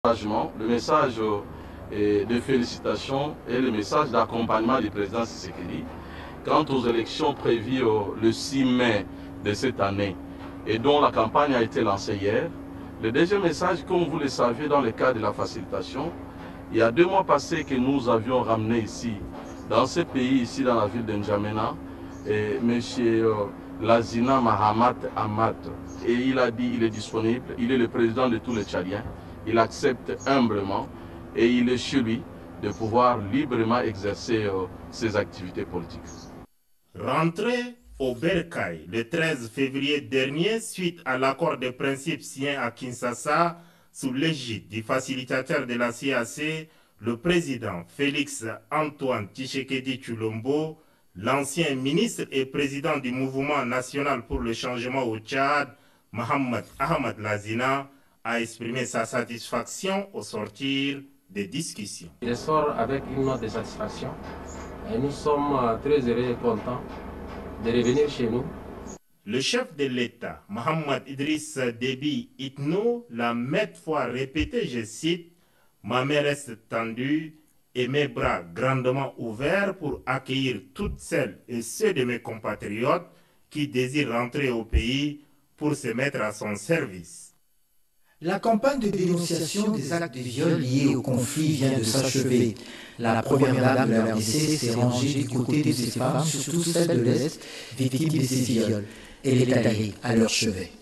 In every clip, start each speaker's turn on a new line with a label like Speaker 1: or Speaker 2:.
Speaker 1: Le message de félicitations et le message d'accompagnement du président Tshisekedi quant aux élections prévues le 6 mai de cette année et dont la campagne a été lancée hier. Le deuxième message, comme vous le savez, dans le cadre de la facilitation, il y a 2 mois passés que nous avions ramené ici, dans ce pays, ici dans la ville de N'Djamena, M. Lazina Mahamat Ahmad. Et il a dit qu'il est disponible, il est le président de tous les Tchadiens, il accepte humblement et il est chez lui de pouvoir librement exercer ses activités politiques.
Speaker 2: Rentré au Bercail le 13 février dernier suite à l'accord de principe signé à Kinshasa sous l'égide du facilitateur de la CAC, le président Félix Antoine Tshisekedi Tshilombo, l'ancien ministre et président du mouvement national pour le changement au Tchad, Mohamed Ahmad Lazina, a exprimé sa satisfaction au sortir des discussions.
Speaker 3: Je sors avec une note de satisfaction et nous sommes très heureux et contents de revenir chez nous.
Speaker 2: Le chef de l'État, Mohamed Idriss Déby Itno, l'a maintes fois répété, je cite, « Ma main reste tendue et mes bras grandement ouverts pour accueillir toutes celles et ceux de mes compatriotes qui désirent rentrer au pays pour se mettre à son service. »
Speaker 4: La campagne de dénonciation des actes de viol liés au conflit vient de s'achever. La première dame de la RDC s'est rangée du côté de ces femmes, surtout celles de l'Est, victimes de ces viols. Elle est allée à leur chevet.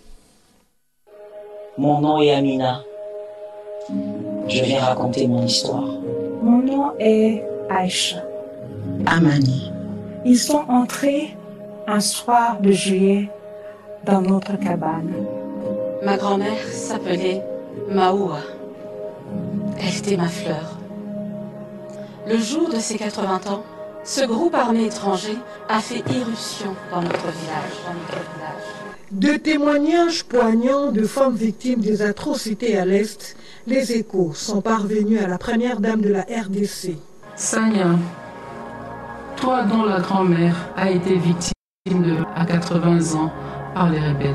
Speaker 5: Mon nom est Amina. Je viens raconter mon histoire.
Speaker 6: Mon nom est Aïcha.
Speaker 5: Amani.
Speaker 6: Ils sont entrés un soir de juillet dans notre cabane.
Speaker 7: Ma grand-mère s'appelait Maoua. Elle était ma fleur. Le jour de ses 80 ans, ce groupe armé étranger a fait irruption dans notre village.
Speaker 8: De témoignages poignants de femmes victimes des atrocités à l'Est, les échos sont parvenus à la première dame de la RDC.
Speaker 9: Sanya, toi dont la grand-mère a été victime à 80 ans par les rebelles.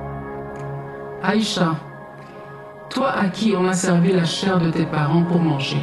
Speaker 9: Aïcha, toi à qui on a servi la chair de tes parents pour manger.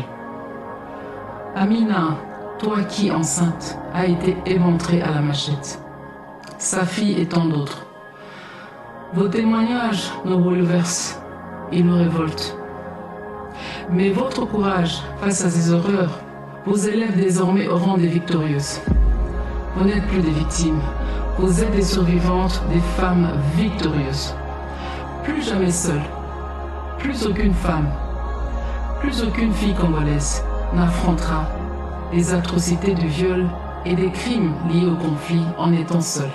Speaker 9: Amina, toi qui, enceinte, a été éventrée à la machette. Safi et tant d'autres. Vos témoignages nous bouleversent et nous révoltent. Mais votre courage face à ces horreurs vous élève désormais au rang des victorieuses. Vous n'êtes plus des victimes, vous êtes des survivantes, des femmes victorieuses. Plus jamais seule, plus aucune femme, plus aucune fille congolaise n'affrontera les atrocités du viol et des crimes liés au conflit en étant seule.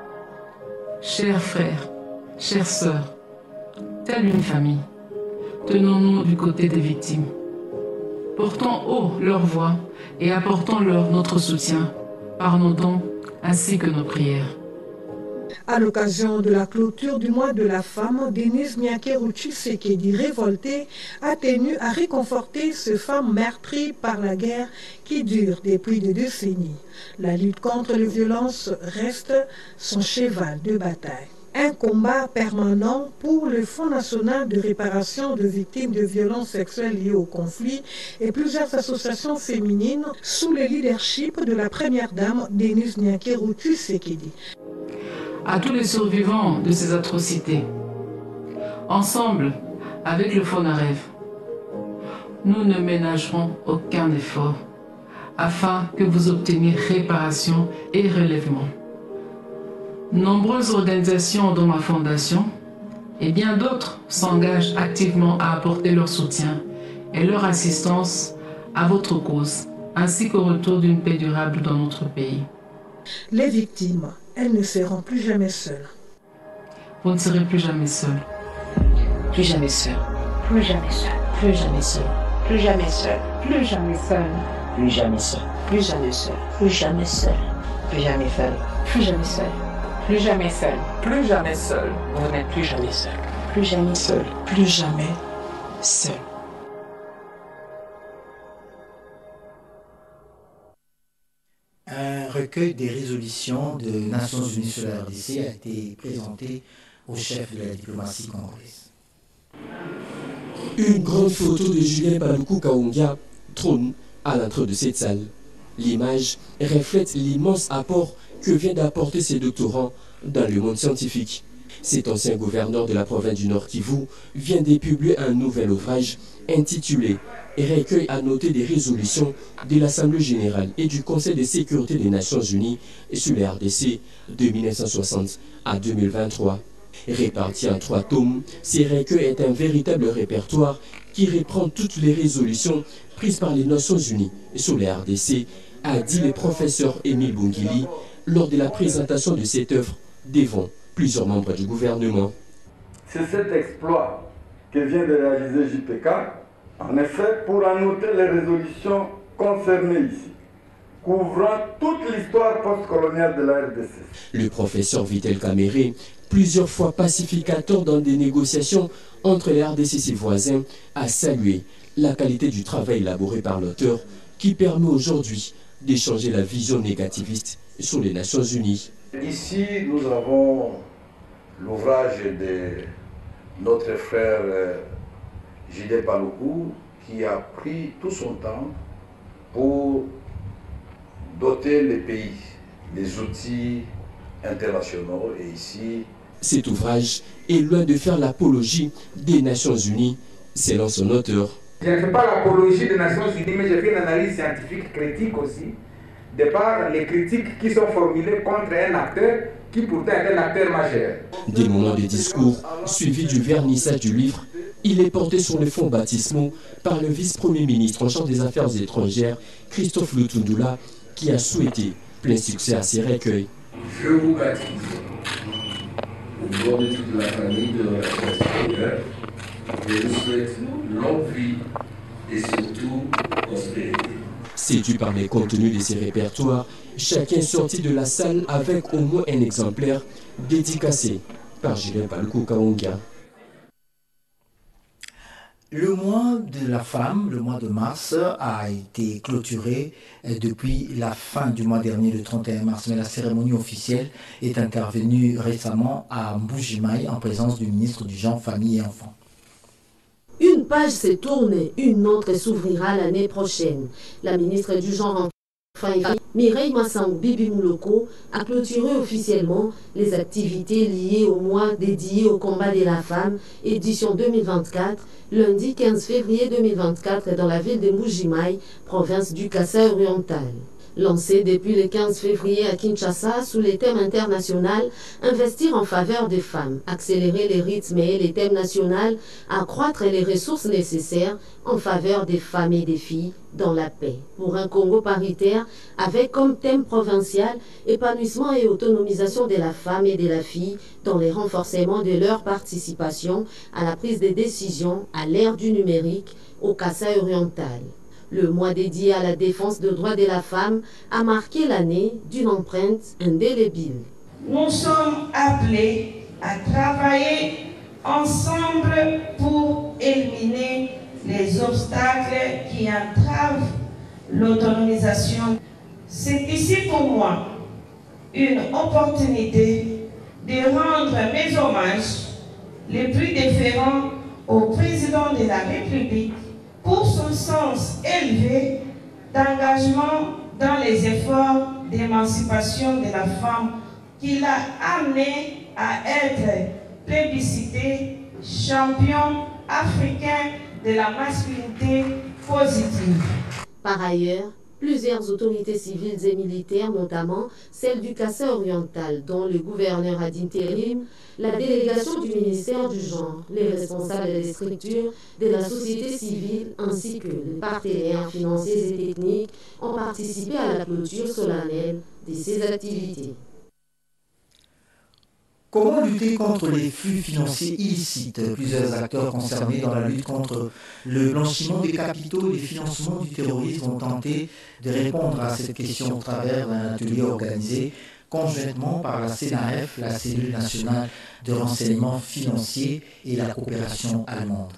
Speaker 9: Chers frères, chères sœurs, telle une famille, tenons-nous du côté des victimes. Portons haut leur voix et apportons-leur notre soutien par nos dons ainsi que nos prières.
Speaker 8: À l'occasion de la clôture du mois de la femme, Denise Nyakeru Tshisekedi, révoltée, a tenu à réconforter ces femmes meurtries par la guerre qui dure depuis des décennies. La lutte contre les violences reste son cheval de bataille. Un combat permanent pour le Fonds national de réparation de victimes de violences sexuelles liées au conflit et plusieurs associations féminines sous le leadership de la première dame Denise Nyakeru Tshisekedi.
Speaker 9: À tous les survivants de ces atrocités, ensemble, avec le FONAREV, nous ne ménagerons aucun effort afin que vous obteniez réparation et relèvement. Nombreuses organisations dont ma fondation et bien d'autres s'engagent activement à apporter leur soutien et leur assistance à votre cause, ainsi qu'au retour d'une paix durable dans notre pays.
Speaker 8: Les victimes, elles ne seront plus jamais seules.
Speaker 9: Vous ne serez plus jamais seuls.
Speaker 5: Plus jamais seul.
Speaker 6: Plus jamais seul.
Speaker 5: Plus jamais seul.
Speaker 6: Plus jamais seul. Plus jamais seul.
Speaker 5: Plus jamais seul.
Speaker 6: Plus jamais seul.
Speaker 5: Plus jamais seul. Plus jamais seul.
Speaker 6: Plus jamais seul. Plus jamais seul.
Speaker 5: Plus jamais seul. Vous n'êtes plus jamais seul.
Speaker 6: Plus jamais seul.
Speaker 5: Plus jamais seul.
Speaker 4: Un recueil des résolutions des Nations Unies sur la RDC a été présenté au chef de la diplomatie congolaise.
Speaker 10: Une grande photo de Julien Paluku Kahongya trône à l'entrée de cette salle. L'image reflète l'immense apport que vient d'apporter ses doctorants dans le monde scientifique. Cet ancien gouverneur de la province du Nord Kivu vient de publier un nouvel ouvrage intitulé « Recueil à noter des résolutions de l'Assemblée générale et du Conseil de sécurité des Nations unies sur les RDC de 1960 à 2023 ». Réparti en 3 tomes, ce recueil est un véritable répertoire qui reprend toutes les résolutions prises par les Nations unies sur les RDC, a dit le professeur Émile Bungili lors de la présentation de cette œuvre devant plusieurs membres du gouvernement.
Speaker 11: C'est cet exploit que vient de réaliser JPK, en effet, pour annoter les résolutions concernées ici, couvrant toute l'histoire postcoloniale de la RDC. Le
Speaker 10: professeur Vitel Kamere, plusieurs fois pacificateur dans des négociations entre les RDC et ses voisins, a salué la qualité du travail élaboré par l'auteur qui permet aujourd'hui d'échanger la vision négativiste sur les Nations Unies.
Speaker 12: Ici, nous avons l'ouvrage de notre frère J.D. Paluku qui a pris tout son temps pour doter les pays des outils internationaux et ici.
Speaker 10: Cet ouvrage est loin de faire l'apologie des Nations Unies, selon son auteur.
Speaker 13: Je ne fais pas l'apologie des Nations Unies, mais je fais une analyse scientifique critique aussi, de par les critiques qui sont formulées contre un acteur qui pourtant est un acteur majeur.
Speaker 10: Des moments de discours suivis du vernissage du livre, il est porté sur les fonds baptismaux par le vice-premier ministre en charge des Affaires étrangères, Christophe Lutundula, qui a souhaité plein succès à ces recueils.
Speaker 14: Je vous baptise au nom de toute la famille de la je vous souhaite longue vie et surtout prospérité.
Speaker 10: Séduit par les contenus de ces répertoires, chacun sortit de la salle avec au moins un exemplaire dédicacé par Julien Paluku Kahongya.
Speaker 4: Le mois de la femme, le mois de mars, a été clôturé depuis la fin du mois dernier, le 31 mars. Mais la cérémonie officielle est intervenue récemment à Mbuji-Mayi en présence du ministre du Genre, Famille et Enfants.
Speaker 15: Une page s'est tournée, une autre s'ouvrira l'année prochaine. La ministre du Genre, Mireille Massang Bibi Mouloko, a clôturé officiellement les activités liées au mois dédié au combat de la femme, édition 2024, lundi 15 février 2024 dans la ville de Mbuji-Mayi, province du Kasaï oriental. Lancé depuis le 15 février à Kinshasa sous les thèmes internationaux, investir en faveur des femmes, accélérer les rythmes et les thèmes nationaux, accroître les ressources nécessaires en faveur des femmes et des filles dans la paix. Pour un Congo paritaire avec comme thème provincial épanouissement et autonomisation de la femme et de la fille dans le renforcement de leur participation à la prise de décisions à l'ère du numérique au Kasaï oriental. Le mois dédié à la défense des droits de la femme a marqué l'année d'une empreinte indélébile.
Speaker 16: Nous sommes appelés à travailler ensemble pour éliminer les obstacles qui entravent l'autonomisation. C'est ici pour moi une opportunité de rendre mes hommages les plus déférents au président de la République pour son sens élevé d'engagement dans les efforts d'émancipation de la femme qui l'a amené à être plébiscité champion africain de la masculinité positive.
Speaker 15: Par ailleurs, plusieurs autorités civiles et militaires, notamment celle du Kasaï oriental, dont le gouverneur ad intérim, la délégation du ministère du Genre, les responsables des structures de la société civile ainsi que les partenaires financiers et techniques ont participé à la clôture solennelle de ces activités.
Speaker 4: Comment lutter contre les flux financiers illicites? Plusieurs acteurs concernés dans la lutte contre le blanchiment des capitaux et le financement du terrorisme ont tenté de répondre à cette question au travers d'un atelier organisé conjointement par la CNAF, la cellule nationale de renseignement financier et la coopération allemande.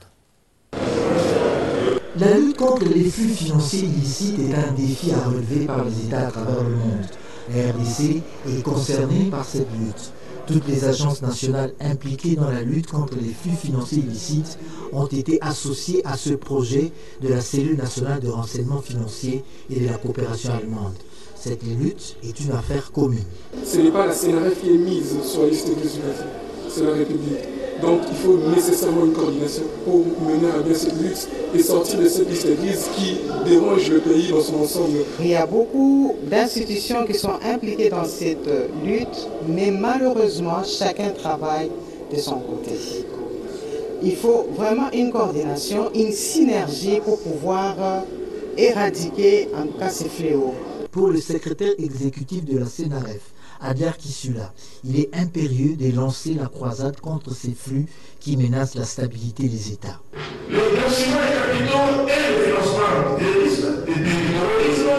Speaker 4: La lutte contre les flux financiers illicites est un défi à relever par les États à travers le monde. La RDC est concernée par cette lutte. Toutes les agences nationales impliquées dans la lutte contre les flux financiers illicites ont été associées à ce projet de la cellule nationale de renseignement financier et de la coopération allemande. Cette lutte est une affaire commune.
Speaker 17: Ce n'est pas la CNRF qui est mise sur la liste des unités, c'est la République. Donc il faut nécessairement une coordination pour mener à bien cette lutte et sortir de cette liste grise qui dérange le pays dans son ensemble.
Speaker 18: Il y a beaucoup d'institutions qui sont impliquées dans cette lutte, mais malheureusement chacun travaille de son côté. Il faut vraiment une coordination, une synergie pour pouvoir éradiquer en tout cas ces fléaux.
Speaker 4: Pour le secrétaire exécutif de la CNRF, Adler Kissula, il est impérieux de lancer la croisade contre ces flux qui menacent la stabilité des États.
Speaker 19: Le blanchiment des capitaux et le financement du terrorisme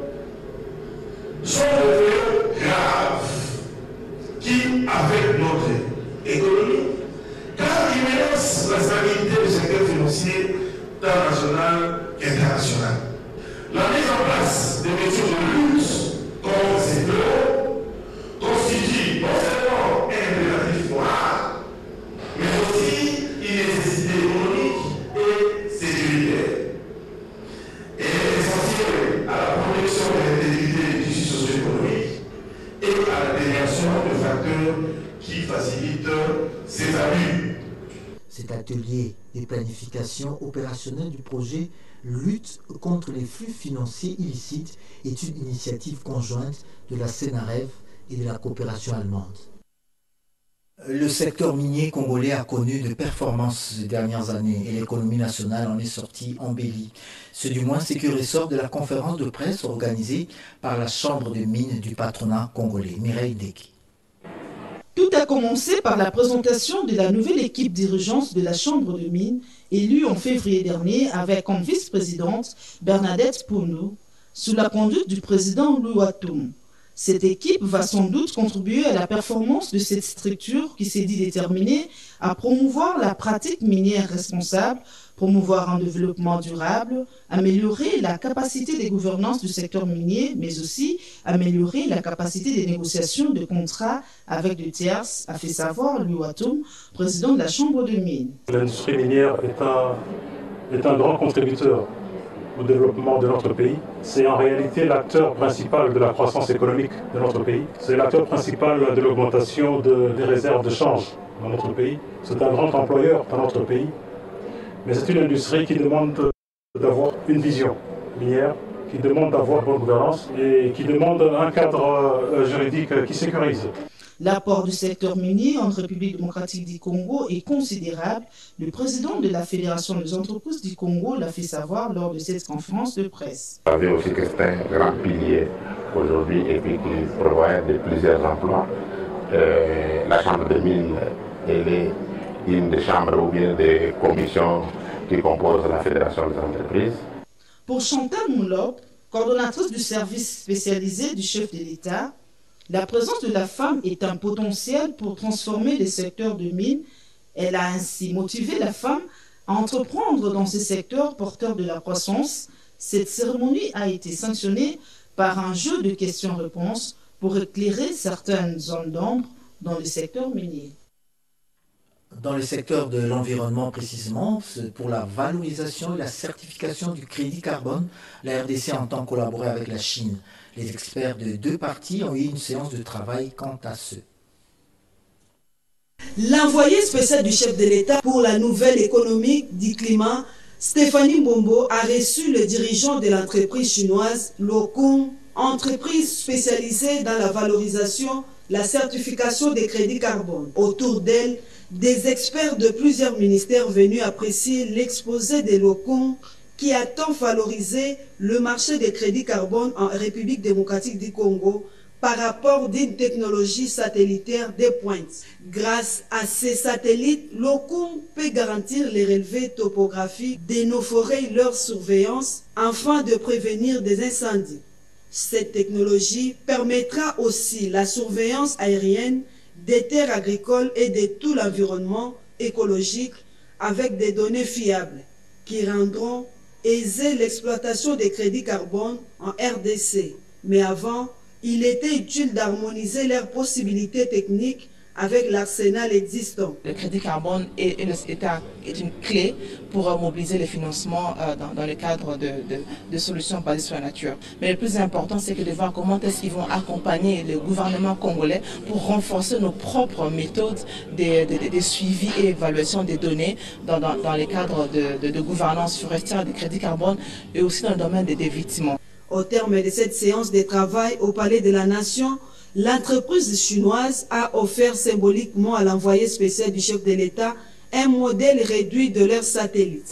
Speaker 19: sont des fléaux graves qui affectent notre économie car ils menacent la stabilité du secteur financier tant national qu'international. La mise en place des mesures de lutte contre ces fléaux constitue non seulement un impératif moral, mais aussi une nécessité économique et sécuritaire. Elle est essentielle à la protection de l'intégrité du tissu socio-économique et à la déviation de facteurs qui facilitent ces abus.
Speaker 4: Cet atelier de planification opérationnelle du projet Lutte contre les flux financiers illicites est une initiative conjointe de la CNRF et de la coopération allemande. Le secteur minier congolais a connu de performances ces dernières années et l'économie nationale en est sortie embellie. C'est du moins ce qui ressort de la conférence de presse organisée par la Chambre de mines du patronat congolais. Mireille Deki.
Speaker 20: Tout a commencé par la présentation de la nouvelle équipe dirigeante de la Chambre de mines, élue en février dernier avec comme vice-présidente Bernadette Pounou, sous la conduite du président Louis Watoum. Cette équipe va sans doute contribuer à la performance de cette structure qui s'est dit déterminée à promouvoir la pratique minière responsable, promouvoir un développement durable, améliorer la capacité des gouvernances du secteur minier, mais aussi améliorer la capacité des négociations de contrats avec des tierces, a fait savoir Louis Watoum, président de la Chambre de mines.
Speaker 21: L'industrie minière est un grand contributeur au développement de notre pays. C'est en réalité l'acteur principal de la croissance économique de notre pays. C'est l'acteur principal de l'augmentation des réserves de change dans notre pays. C'est un grand employeur dans notre pays. Mais c'est une industrie qui demande d'avoir une vision minière, qui demande d'avoir bonne gouvernance et qui demande un cadre juridique qui sécurise.
Speaker 20: L'apport du secteur minier en République démocratique du Congo est considérable. Le président de la Fédération des entreprises du Congo l'a fait savoir lors de cette conférence de presse.
Speaker 22: Vous savez aussi que c'est un grand pilier aujourd'hui et puis qui prévoit de plusieurs emplois. La Chambre des mines, elle est une des chambres ou bien des commissions qui composent la Fédération des entreprises.
Speaker 20: Pour Chantal Moulop, coordonnatrice du service spécialisé du chef de l'État, la présence de la femme est un potentiel pour transformer les secteurs de mines. Elle a ainsi motivé la femme à entreprendre dans ces secteurs porteurs de la croissance. Cette cérémonie a été sanctionnée par un jeu de questions-réponses pour éclairer certaines zones d'ombre dans le secteur minier.
Speaker 4: Dans le secteur de l'environnement précisément, pour la valorisation et la certification du crédit carbone, la RDC entend collaborer avec la Chine. Les experts de deux parties ont eu une séance de travail quant à ce.
Speaker 23: L'envoyé spécial du chef de l'État pour la nouvelle économie du climat, Stéphanie Mbombo, a reçu le dirigeant de l'entreprise chinoise Locong, entreprise spécialisée dans la valorisation, la certification des crédits carbone. Autour d'elle, des experts de plusieurs ministères venus apprécier l'exposé de Locong qui a tant valorisé le marché des crédits carbone en République démocratique du Congo par rapport d'une technologie satellitaire de pointe. Grâce à ces satellites, Locong peut garantir les relevés topographiques de nos forêts et leur surveillance afin de prévenir des incendies. Cette technologie permettra aussi la surveillance aérienne des terres agricoles et de tout l'environnement écologique avec des données fiables qui rendront aisée l'exploitation des crédits carbone en RDC. Mais avant, il était utile d'harmoniser leurs possibilités techniques avec l'arsenal existant.
Speaker 1: Le crédit carbone est une clé pour mobiliser les financements dans le cadre de solutions basées sur la nature. Mais le plus important, c'est de voir comment est-ce qu'ils vont accompagner le gouvernement congolais pour renforcer nos propres méthodes de suivi et évaluation des données dans les cadres de gouvernance forestière, du crédit carbone et aussi dans le domaine des évitements.
Speaker 23: Au terme de cette séance de travail au Palais de la Nation, l'entreprise chinoise a offert symboliquement à l'envoyé spécial du chef de l'État un modèle réduit de leur satellite.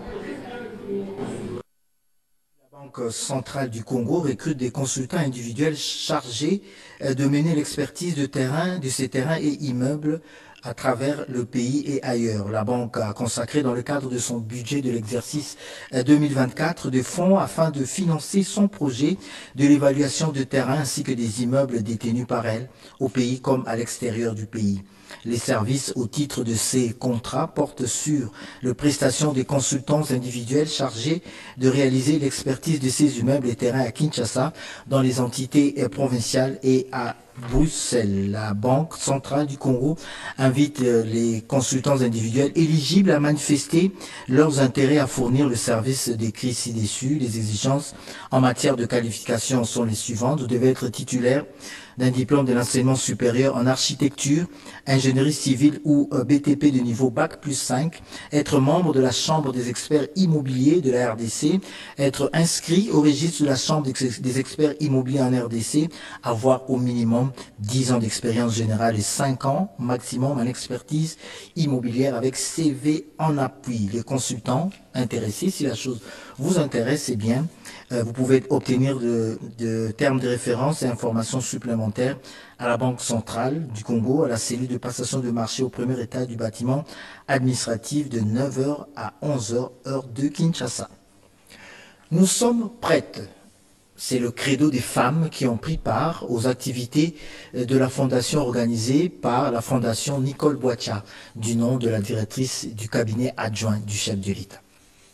Speaker 4: La Banque centrale du Congo recrute des consultants individuels chargés de mener l'expertise de ces terrains et immeubles à travers le pays et ailleurs. La banque a consacré dans le cadre de son budget de l'exercice 2024 des fonds afin de financer son projet de l'évaluation de terrain ainsi que des immeubles détenus par elle au pays comme à l'extérieur du pays. Les services au titre de ces contrats portent sur la prestation des consultants individuels chargés de réaliser l'expertise de ces immeubles et terrains à Kinshasa, dans les entités provinciales et à Bruxelles. La Banque centrale du Congo invite les consultants individuels éligibles à manifester leurs intérêts à fournir le service décrit ci-dessus. Les exigences en matière de qualification sont les suivantes. Vous devez être titulaire d'un diplôme de l'enseignement supérieur en architecture, ingénierie civile ou BTP de niveau Bac plus 5, être membre de la Chambre des experts immobiliers de la RDC, être inscrit au registre de la Chambre des experts immobiliers en RDC, avoir au minimum 10 ans d'expérience générale et 5 ans maximum en expertise immobilière avec CV en appui. Les consultants intéressés, si la chose vous intéresse, c'est bien. Vous pouvez obtenir de termes de référence et informations supplémentaires à la Banque centrale du Congo, à la cellule de passation de marché au premier étage du bâtiment administratif de 9h à 11h, heure de Kinshasa. Nous sommes prêtes. C'est le credo des femmes qui ont pris part aux activités de la fondation organisée par la fondation Nicole Boacha, du nom de la directrice du cabinet adjoint du chef de l'État.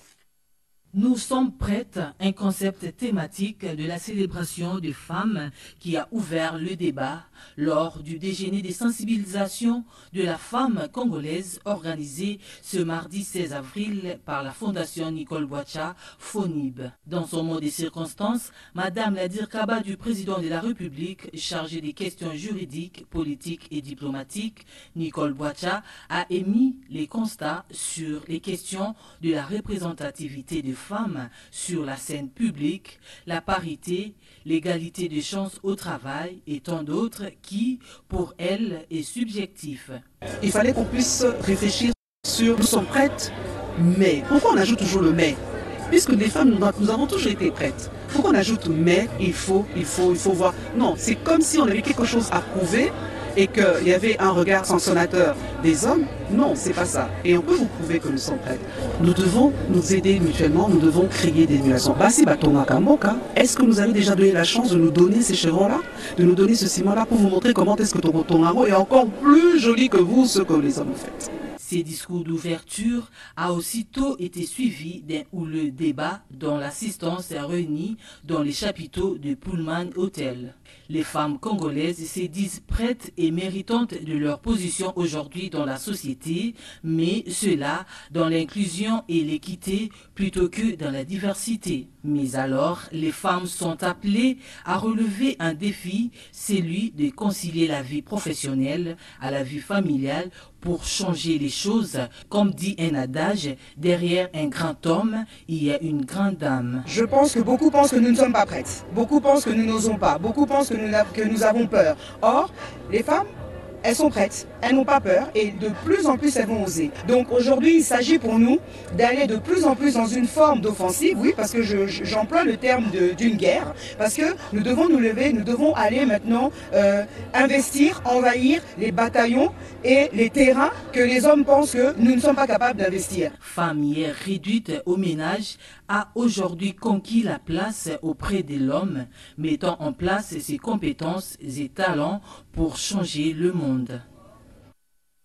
Speaker 2: Nous sommes prêtes, un concept thématique de la célébration des femmes qui a ouvert le débat lors du déjeuner de sensibilisation de la femme congolaise organisé ce mardi 16 avril par la Fondation Nicole Boacha, FONIB. Dans son mot des circonstances, Madame Nadir Kaba du président de la République, chargée des questions juridiques, politiques et diplomatiques, Nicole Boacha, a émis les constats sur les questions de la représentativité des femmes sur la scène publique, la parité, l'égalité des chances au travail et tant d'autres qui, pour elle, est subjectif.
Speaker 3: Il fallait qu'on puisse réfléchir sur « nous sommes prêtes, mais ». Pourquoi on ajoute toujours le « mais » ? Puisque les femmes, nous avons toujours été prêtes. Pourquoi on ajoute « mais » ? Il faut voir. Non, c'est comme si on avait quelque chose à prouver et qu'il y avait un regard sanctionnateur des hommes. Non, c'est pas ça. Et on peut vous prouver que nous sommes prêts. Nous devons nous aider mutuellement, nous devons créer des émulations. Basi Batonga Kamoka, est-ce que vous avez déjà donné la chance de nous donner ces chevrons-là, de nous donner ce ciment-là pour vous montrer comment est-ce que ton tongo est encore plus joli que vous, ce que les hommes font.
Speaker 2: Ces discours d'ouverture a aussitôt été suivi d'un houleux débat dont l'assistance est réunie dans les chapiteaux de Pullman Hotel. Les femmes congolaises se disent prêtes et méritantes de leur position aujourd'hui dans la société, mais cela dans l'inclusion et l'équité plutôt que dans la diversité. Mais alors, les femmes sont appelées à relever un défi, celui de concilier la vie professionnelle à la vie familiale pour changer les choses. Comme dit un adage, derrière un grand homme, il y a une grande dame.
Speaker 3: Je pense que beaucoup pensent que nous ne sommes pas prêtes. Beaucoup pensent que nous n'osons pas. Beaucoup pensent que nous avons peur. Or, les femmes, elles sont prêtes, elles n'ont pas peur et de plus en plus elles vont oser. Donc aujourd'hui il s'agit pour nous d'aller de plus en plus dans une forme d'offensive, oui, parce que j'emploie le terme d'une guerre, parce que nous devons nous lever, nous devons aller maintenant investir, envahir les bataillons et les terrains que les hommes pensent que nous ne sommes pas capables d'investir.
Speaker 2: Femme hier réduite au ménage a aujourd'hui conquis la place auprès de l'homme, mettant en place ses compétences et talents pour changer le monde.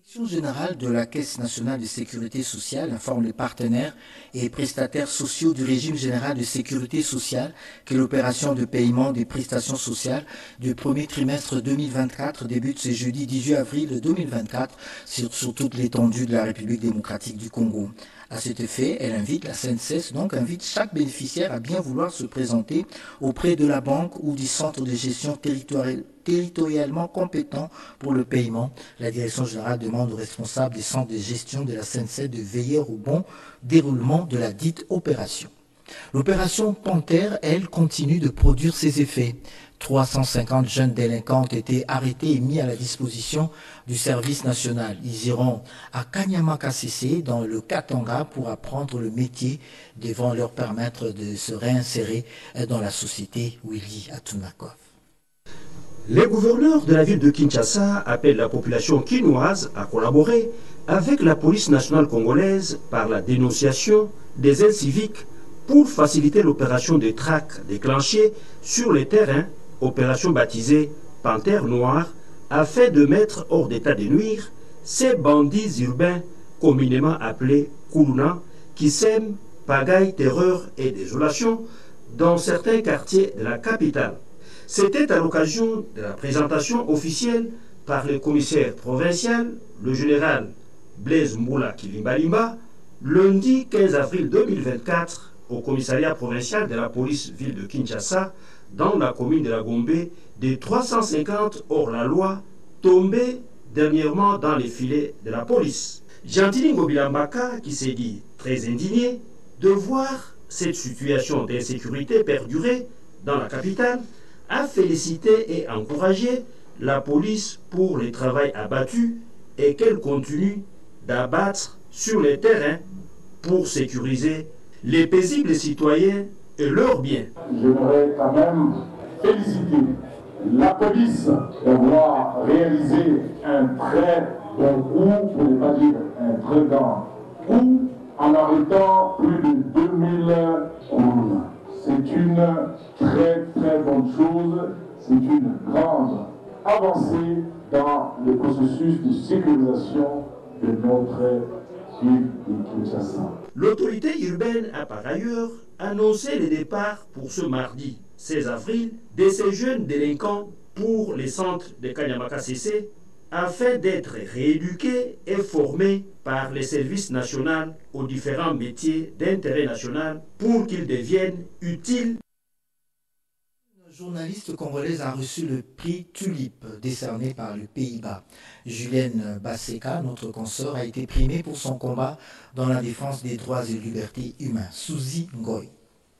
Speaker 4: La Direction générale de la Caisse nationale de sécurité sociale informe les partenaires et prestataires sociaux du régime général de sécurité sociale que l'opération de paiement des prestations sociales du premier trimestre 2024 débute ce jeudi 18 avril 2024 sur toute l'étendue de la République démocratique du Congo. À cet effet, la CNCS invite chaque bénéficiaire à bien vouloir se présenter auprès de la banque ou du centre de gestion territorialement compétent pour le paiement. La Direction générale demande aux responsables des centres de gestion de la CNCS de veiller au bon déroulement de la dite opération. L'opération Panthère, elle, continue de produire ses effets. 350 jeunes délinquants ont été arrêtés et mis à la disposition du service national. Ils iront à Kanyama-Kassese dans le Katanga pour apprendre le métier devant leur permettre de se réinsérer dans la société. Willy Atunakov.
Speaker 7: Les gouverneurs de la ville de Kinshasa appellent la population quinoise à collaborer avec la police nationale congolaise par la dénonciation des inciviques pour faciliter l'opération de traque déclenchée sur les terrains, opération baptisée Panthère Noire, afin de mettre hors d'état de nuire ces bandits urbains communément appelés Kuluna qui sèment pagaille, terreur et désolation dans certains quartiers de la capitale. C'était à l'occasion de la présentation officielle par le commissaire provincial, le général Blaise Moula Kilimbalimba, lundi 15 avril 2024, au commissariat provincial de la police ville de Kinshasa, dans la commune de la Gombe, des 350 hors-la-loi tombés dernièrement dans les filets de la police. Gentili Ngobilambaka, qui s'est dit très indigné de voir cette situation d'insécurité perdurer dans la capitale, a félicité et encouragé la police pour le travail abattu et qu'elle continue d'abattre sur les terrains pour sécuriser les paisibles citoyens et leurs biens.
Speaker 8: J'aimerais quand même féliciter la police d'avoir réalisé un très bon coup, pour ne pas dire un très grand coup, en arrêtant plus de 2000 criminels. C'est une très très bonne chose, c'est une grande avancée dans le processus de sécurisation de notre ville de Kinshasa.
Speaker 7: L'autorité urbaine a par ailleurs annoncé le départ pour ce mardi 16 avril de ces jeunes délinquants pour les centres de Kanyama-Kassese afin d'être rééduqués et formés par les services nationaux aux différents métiers d'intérêt national pour qu'ils deviennent utiles.
Speaker 4: Une journaliste congolaise a reçu le prix Tulip décerné par les Pays-Bas. Julienne Basseka, notre consoeur, a été primée pour son combat dans la défense des droits et libertés humains. Suzy Ngoy.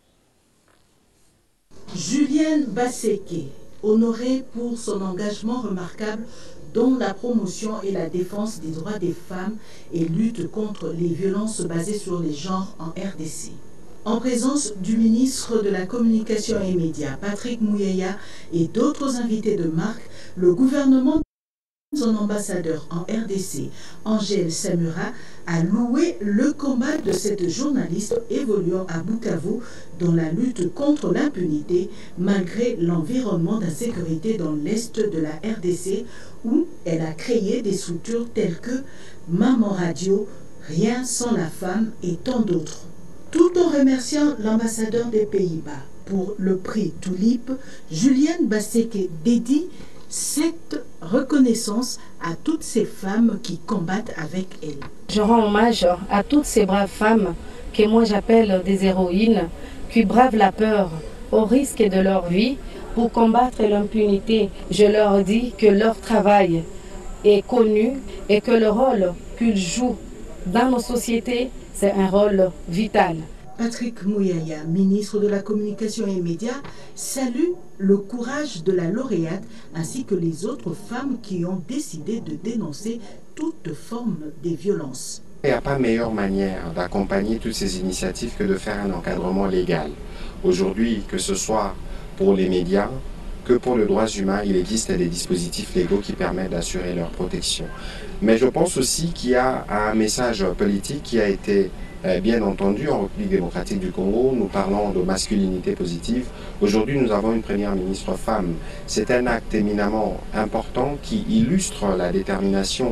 Speaker 20: Julienne Basseke, honorée pour son engagement remarquable dans la promotion et la défense des droits des femmes et lutte contre les violences basées sur les genres en RDC. En présence du ministre de la Communication et Médias, Patrick Muyaya, et d'autres invités de marque, le gouvernement, son ambassadeur en RDC, Angèle Samura, a loué le combat de cette journaliste évoluant à Bukavu dans la lutte contre l'impunité malgré l'environnement d'insécurité dans l'est de la RDC où elle a créé des structures telles que Maman Radio, Rien sans la femme et tant d'autres. Tout en remerciant l'ambassadeur des Pays-Bas pour le prix Tulip, Julienne Basseke dédie cette reconnaissance à toutes ces femmes qui combattent avec elle.
Speaker 9: Je rends hommage à toutes ces braves femmes que moi j'appelle des héroïnes qui bravent la peur au risque de leur vie pour combattre l'impunité. Je leur dis que leur travail est connu et que le rôle qu'ils jouent dans nos sociétés, c'est un rôle vital.
Speaker 20: Patrick Muyaya, ministre de la Communication et Médias, salue le courage de la lauréate ainsi que les autres femmes qui ont décidé de dénoncer toute forme de violence.
Speaker 24: Il n'y a pas meilleure manière d'accompagner toutes ces initiatives que de faire un encadrement légal. Aujourd'hui, que ce soit pour les médias, que pour les droits humains, il existe des dispositifs légaux qui permettent d'assurer leur protection. Mais je pense aussi qu'il y a un message politique qui a été bien entendu en République démocratique du Congo. Nous parlons de masculinité positive. Aujourd'hui, nous avons une première ministre femme. C'est un acte éminemment important qui illustre la détermination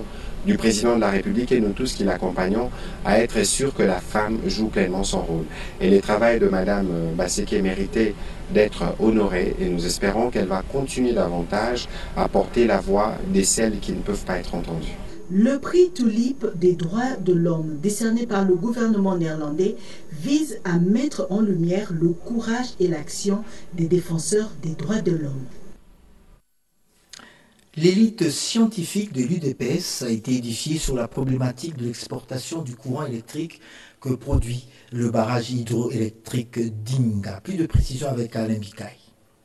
Speaker 24: du président de la République et nous tous qui l'accompagnons à être sûrs que la femme joue pleinement son rôle. Et le travail de Madame Basseke méritait d'être honoré et nous espérons qu'elle va continuer davantage à porter la voix de celles qui ne peuvent pas être entendues.
Speaker 20: Le prix Tulip des droits de l'homme, décerné par le gouvernement néerlandais, vise à mettre en lumière le courage et l'action des défenseurs des droits de l'homme.
Speaker 4: L'élite scientifique de l'UDPS a été édifiée sur la problématique de l'exportation du courant électrique que produit le barrage hydroélectrique d'Inga. Plus de précisions avec Alain Bikaï.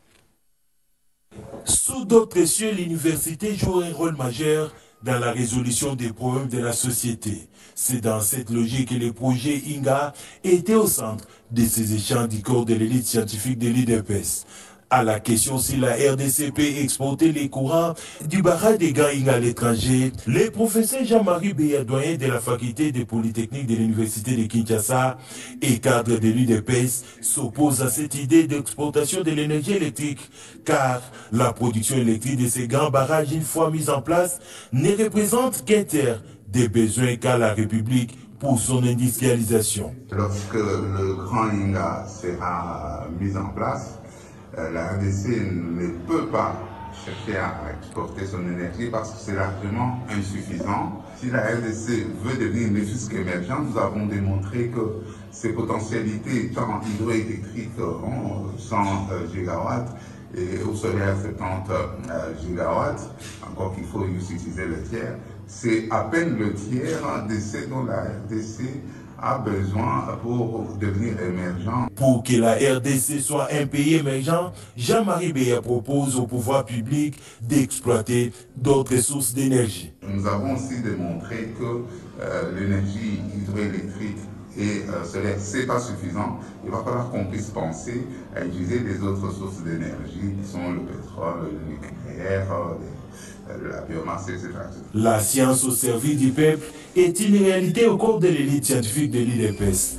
Speaker 5: Sous d'autres cieux, l'université joue un rôle majeur dans la résolution des problèmes de la société. C'est dans cette logique que le projet INGA était au centre de ces échanges du corps de l'élite scientifique de l'UDPS. À la question si la RDC peut exporter les courants du barrage de Inga à l'étranger, le professeur Jean-Marie Béa, doyen de la faculté de Polytechnique de l'université de Kinshasa et cadre de l'UDPS, s'oppose à cette idée d'exportation de l'énergie électrique, car la production électrique de ces grands barrages, une fois mise en place, ne représente qu'un tiers des besoins qu'a la République pour son industrialisation.
Speaker 6: Lorsque le grand Inga sera mis en place, la RDC ne peut pas chercher à exporter son énergie parce que c'est largement insuffisant. Si la RDC veut devenir une fût émergente, nous avons démontré que ses potentialités, tant hydroélectriques, ont 100 gigawatts et au solaire 70 gigawatts, encore qu'il faut utiliser le tiers. C'est à peine le tiers de ce dont la RDC a besoin pour devenir émergent.
Speaker 5: Pour que la RDC soit un pays émergent, Jean-Marie Béa propose au pouvoir public d'exploiter d'autres sources d'énergie.
Speaker 6: Nous avons aussi démontré que l'énergie hydroélectrique et solaire, ce n'est pas suffisant. Il va falloir qu'on puisse penser à utiliser des autres sources d'énergie qui sont le pétrole, le nucléaire, la biomasse, etc.
Speaker 5: La science au service du peuple est une réalité au cours de l'élite scientifique de l'UDPS.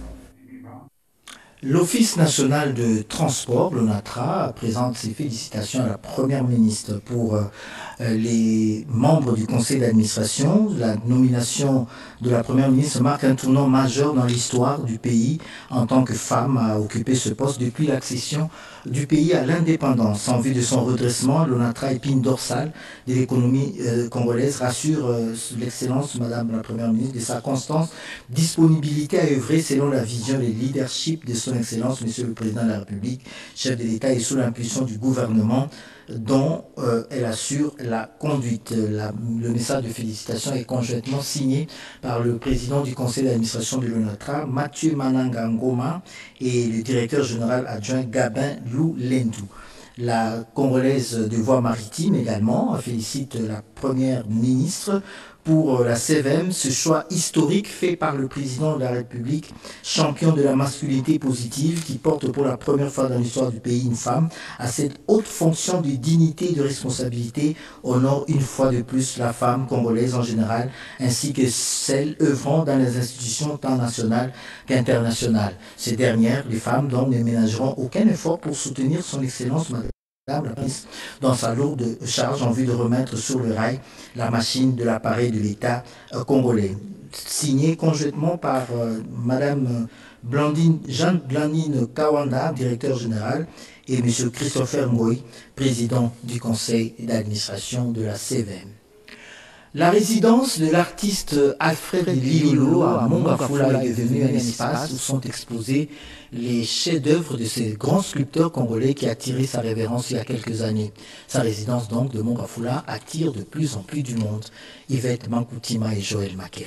Speaker 4: L'Office national de transport, l'ONATRA, présente ses félicitations à la Première ministre pour les membres du conseil d'administration. La nomination de la Première ministre marque un tournant majeur dans l'histoire du pays en tant que femme à occuper ce poste depuis l'accession du pays à l'indépendance. En vue de son redressement, l'ONATRA, épine dorsale de l'économie congolaise, rassure l'excellence Madame la Première ministre de sa constance, disponibilité à œuvrer selon la vision et le leadership de son Excellence Monsieur le Président de la République, chef de l'État, et sous l'impulsion du gouvernement dont elle assure la conduite. Le message de félicitations est conjointement signé par le président du conseil d'administration de l'ONATRA, Mathieu Mananga Ngoma, et le directeur général adjoint Gabin Lou Lendou. La Congolaise de Voies Maritimes également félicite la Première ministre pour la CVM, ce choix historique fait par le président de la République, champion de la masculinité positive, qui porte pour la première fois dans l'histoire du pays une femme à cette haute fonction de dignité et de responsabilité, honore une fois de plus la femme congolaise en général, ainsi que celles œuvrant dans les institutions tant nationales qu'internationales. Ces dernières, les femmes, donc, ne ménageront aucun effort pour soutenir son Excellence Madame la ministre dans sa lourde charge en vue de remettre sur le rail la machine de l'appareil de l'État congolais. Signé conjointement par Madame Jeanne Blandine Kawanda, directeur général, et M. Christopher Ngoï, président du conseil d'administration de la CVM. La résidence de l'artiste Alfred Liolo à Mongafula est devenue un espace où sont exposés les chefs-d'œuvre de ces grands sculpteurs congolais qui a attiré sa révérence il y a quelques années. Sa résidence donc de Mongafula attire de plus en plus du monde. Yvette Mankoutima et Joël Makela.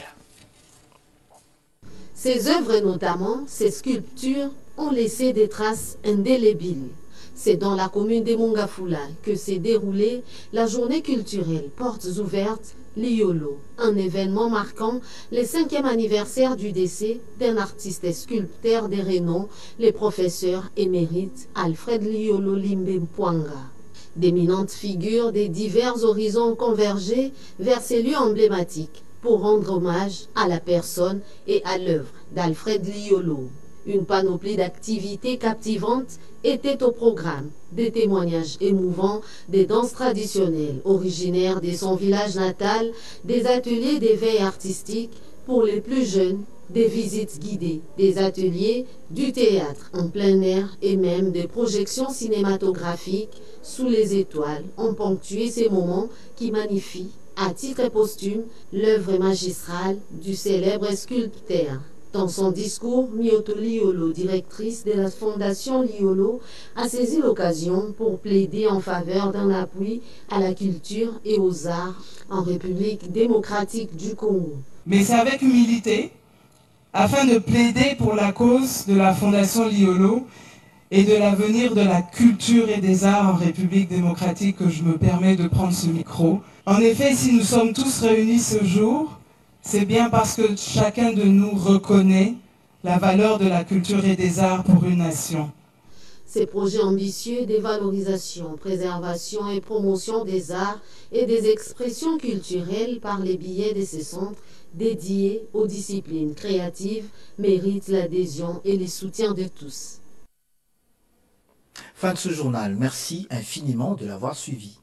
Speaker 15: Ces œuvres et notamment ces sculptures ont laissé des traces indélébiles. C'est dans la commune de Mongafula que s'est déroulée la journée culturelle Portes ouvertes Liolo, un événement marquant le 5e anniversaire du décès d'un artiste et sculpteur de renom, le professeur émérite Alfred Liolo Limbe-Mpwanga. D'éminentes figures des divers horizons convergeaient vers ces lieux emblématiques pour rendre hommage à la personne et à l'œuvre d'Alfred Liolo. Une panoplie d'activités captivantes était au programme. Des témoignages émouvants, des danses traditionnelles originaires de son village natal, des ateliers d'éveil artistique pour les plus jeunes, des visites guidées, des ateliers, du théâtre en plein air et même des projections cinématographiques sous les étoiles ont ponctué ces moments qui magnifient, à titre posthume, l'œuvre magistrale du célèbre sculpteur. Dans son discours, Myoto Liolo, directrice de la Fondation Liolo, a saisi l'occasion pour plaider en faveur d'un appui à la culture et aux arts en République démocratique du Congo.
Speaker 11: Mais c'est avec humilité, afin de plaider pour la cause de la Fondation Liolo et de l'avenir de la culture et des arts en République démocratique que je me permets de prendre ce micro. En effet, si nous sommes tous réunis ce jour, c'est bien parce que chacun de nous reconnaît la valeur de la culture et des arts pour une nation.
Speaker 15: Ces projets ambitieux de valorisation, préservation et promotion des arts et des expressions culturelles par les billets de ces centres dédiés aux disciplines créatives méritent l'adhésion et le soutien de tous.
Speaker 4: Fin de ce journal. Merci infiniment de l'avoir suivi.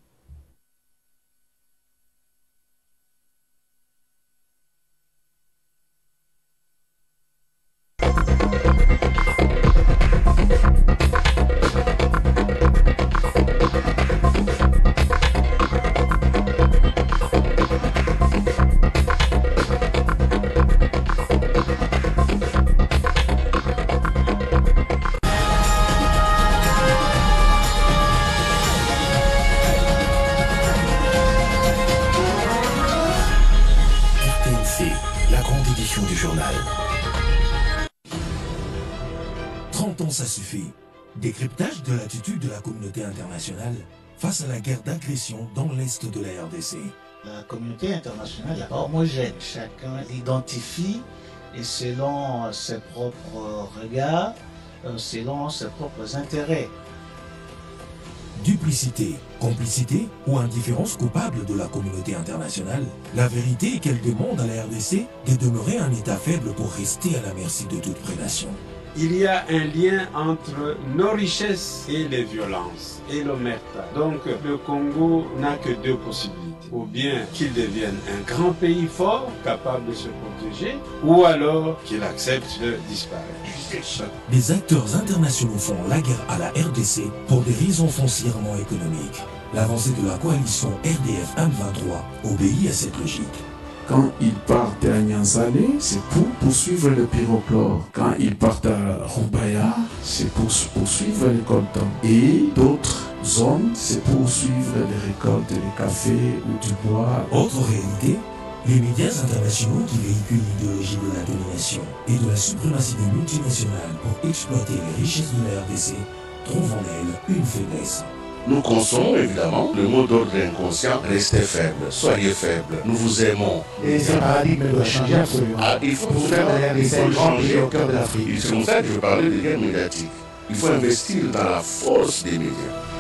Speaker 12: Ça suffit. Décryptage de l'attitude de la communauté internationale face à la guerre d'agression dans l'est de la RDC.
Speaker 13: La communauté internationale n'est pas homogène. Chacun identifie et selon ses propres regards, selon ses propres intérêts.
Speaker 12: Duplicité, complicité ou indifférence coupable de la communauté internationale, la vérité est qu'elle demande à la RDC de demeurer un État faible pour rester à la merci de toute prédation.
Speaker 14: Il y a un lien entre nos richesses et les violences et l'omerta. Donc le Congo n'a que deux possibilités. Ou bien qu'il devienne un grand pays fort, capable de se protéger, ou alors qu'il accepte de disparaître.
Speaker 12: Des acteurs internationaux font la guerre à la RDC pour des raisons foncièrement économiques. L'avancée de la coalition RDF M23 obéit à cette logique.
Speaker 25: Quand ils partent à Nyanzale, c'est pour poursuivre le pyrochlore. Quand ils partent à Rubaya, c'est pour poursuivre les coltans. Et d'autres zones, c'est pour suivre les récoltes de café ou du bois.
Speaker 12: Autre réalité, les médias internationaux qui véhiculent l'idéologie de la domination et de la suprématie des multinationales pour exploiter les richesses de la RDC trouvent en elles une faiblesse.
Speaker 26: Nous consommons évidemment le mot d'ordre inconscient, restez faible, soyez faible, nous vous aimons.
Speaker 27: Et ce paradigme doit changer absolument.
Speaker 26: Il faut faire
Speaker 27: le grand pays au cœur de l'Afrique.
Speaker 26: C'est comme ça que je parlais de guerre médiatique. Il faut investir dans la force des médias.